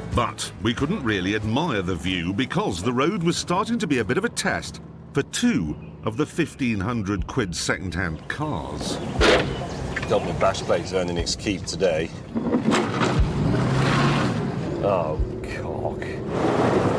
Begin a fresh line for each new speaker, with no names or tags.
But we couldn't really admire the view because the road was starting to be a bit of a test for two of the 1,500 quid second-hand cars.
Double bash plate's earning its keep today. Oh, cock.